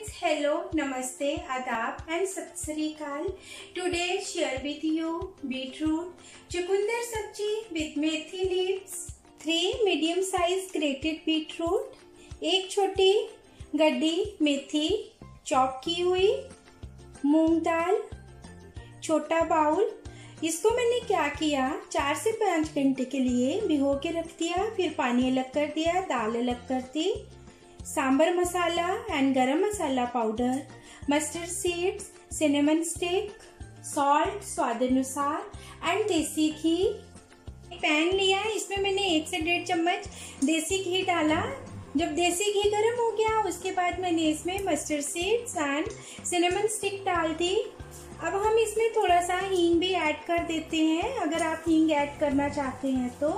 friends, hello, namaste, adab and sat sri akal. Today share with you beetroot chukundur sabji with methi leaves, 3 medium size grated beetroot, एक छोटी गड्डी मेथी chop की हुई, मूंग दाल, छोटा bowl. इसको मैंने क्या किया, 4 से 5 घंटे के लिए भिगो के रख दिया, फिर पानी अलग कर दिया, दाल अलग कर दी। Sambar masala and garam masala powder, mustard seeds, cinnamon stick, salt स्वाद अनुसार एंड देसी घी। पैन लिया, इसमें मैंने 1 से 1.5 चम्मच देसी घी डाला। जब देसी घी गर्म हो गया उसके बाद मैंने इसमें mustard seeds and cinnamon stick डाल दी। अब हम इसमें थोड़ा सा हींग भी ऐड कर देते हैं, अगर आप हींग ऐड करना चाहते हैं तो।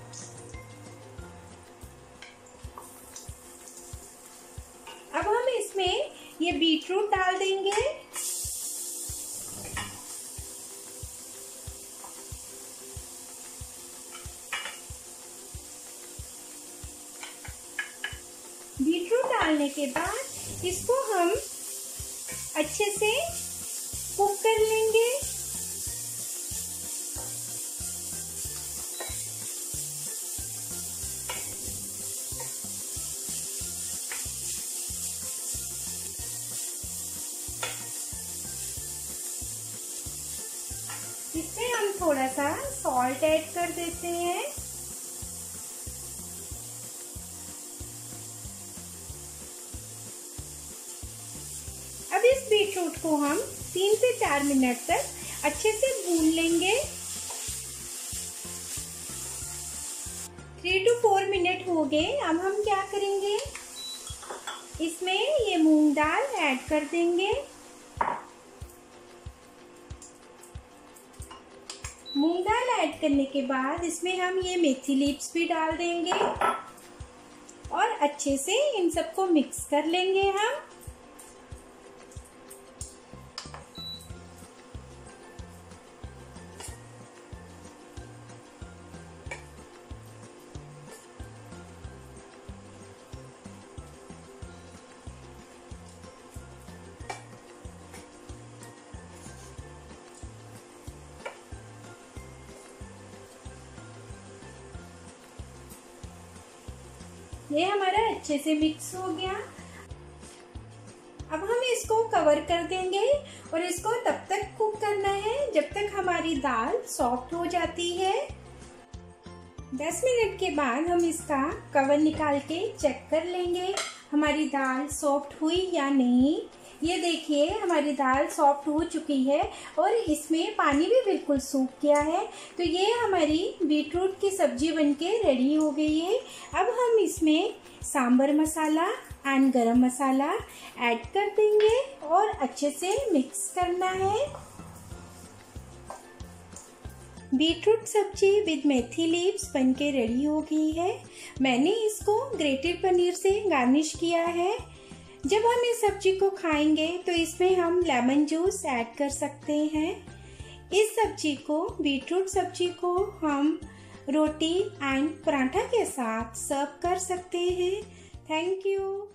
अब हम इसमें ये बीटरूट डाल देंगे। बीटरूट डालने के बाद इसको हम अच्छे से कुक कर लेंगे। इसमें हम थोड़ा सा सॉल्ट ऐड कर देते हैं। अब इस बीटरूट को हम 3 से 4 मिनट तक अच्छे से भून लेंगे। 3 to 4 मिनट हो गए। अब हम क्या करेंगे, इसमें ये मूंग दाल ऐड कर देंगे। मूंग दाल ऐड करने के बाद इसमें हम ये मेथी लीव्स भी डाल देंगे और अच्छे से इन सबको मिक्स कर लेंगे हम। ये हमारा अच्छे से मिक्स हो गया। अब हम इसको कवर कर देंगे और इसको तब तक कुक करना है जब तक हमारी दाल सॉफ्ट हो जाती है। 10 मिनट के बाद हम इसका कवर निकाल के चेक कर लेंगे हमारी दाल सॉफ्ट हुई या नहीं। ये देखिए हमारी दाल सॉफ्ट हो चुकी है और इसमें पानी भी बिल्कुल सूख गया है। तो ये हमारी बीटरूट की सब्जी बनके रेडी हो गई है। अब हम इसमें sambar masala and garam masala add कर देंगे और अच्छे से मिक्स करना है। Beetroot sabzi with methi leaves बनके रेडी हो गई है। मैंने इसको ग्रेटेड पनीर से गार्निश किया है। जब हम इस सब्जी को खाएंगे तो इसमें हम लेमन जूस ऐड कर सकते हैं। इस सब्जी को, बीटरूट सब्जी को हम रोटी एंड पराठा के साथ सर्व कर सकते हैं। Thank you.